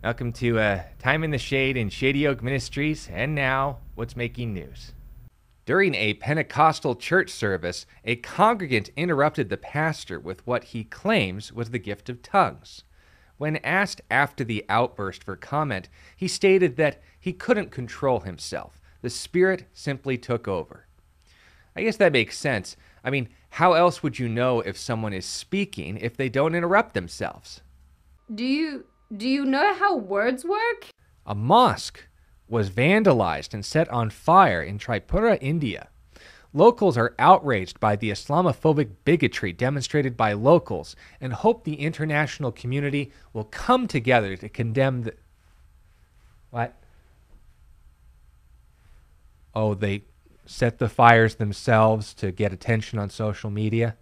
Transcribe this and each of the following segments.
Welcome to Time in the Shade in Shady Oak Ministries, and now, what's making news. During a Pentecostal church service, a congregant interrupted the pastor with what he claims was the gift of tongues. When asked after the outburst for comment, he stated that he couldn't control himself. The Spirit simply took over. I guess that makes sense. I mean, how else would you know if someone is speaking if they don't interrupt themselves? Do you know how words work? A mosque was vandalized and set on fire in Tripura, India. Locals are outraged by the Islamophobic bigotry demonstrated by locals and hope the international community will come together to condemn the... What? Oh, they set the fires themselves to get attention on social media?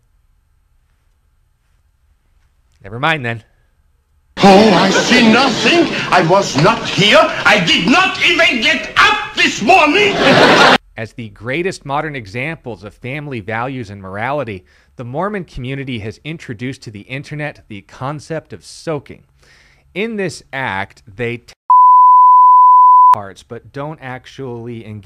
Never mind then. Oh, I see nothing. I was not here. I did not even get up this morning. As the greatest modern examples of family values and morality, the Mormon community has introduced to the internet the concept of soaking. In this act, they parts, but don't actually engage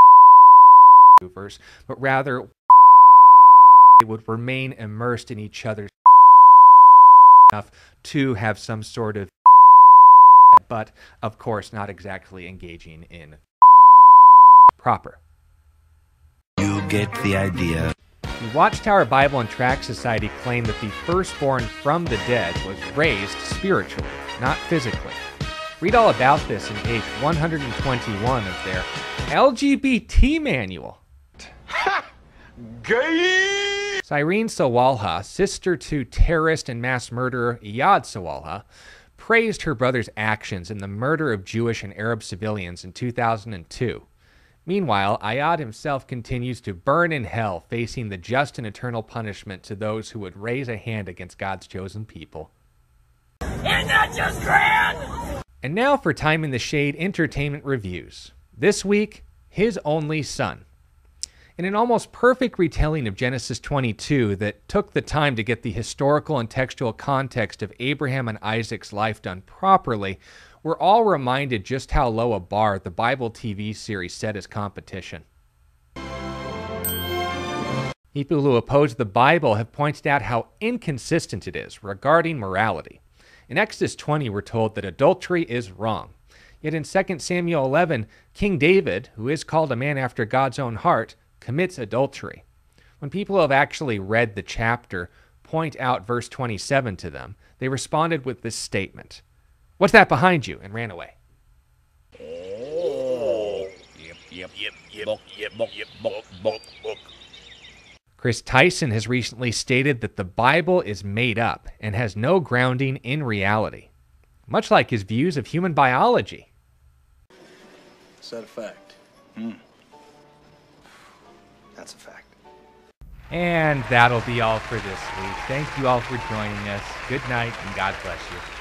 but rather they would remain immersed in each other's enough to have some sort of but of course not exactly engaging in proper. You get the idea. The Watchtower Bible and Tract Society claim that the firstborn from the dead was raised spiritually, not physically. Read all about this in page 121 of their LGBT manual. Ha! Gay! Cyrene Sawalha, sister to terrorist and mass murderer Iyad Sawalha, praised her brother's actions in the murder of Jewish and Arab civilians in 2002. Meanwhile, Iyad himself continues to burn in hell, facing the just and eternal punishment to those who would raise a hand against God's chosen people. Isn't that just grand? And now for Time in the Shade entertainment reviews. This week, His Only Son. In an almost perfect retelling of Genesis 22 that took the time to get the historical and textual context of Abraham and Isaac's life done properly, we're all reminded just how low a bar the Bible TV series set as competition. People who oppose the Bible have pointed out how inconsistent it is regarding morality. In Exodus 20, we're told that adultery is wrong. Yet in 2 Samuel 11, King David, who is called a man after God's own heart, commits adultery. When people who have actually read the chapter point out verse 27 to them, they responded with this statement, "What's that behind you?" and ran away. Oh. Book. Chris Tyson has recently stated that the Bible is made up and has no grounding in reality, much like his views of human biology. Is that a fact? That's a fact. And that'll be all for this week. Thank you all for joining us. Good night, and God bless you.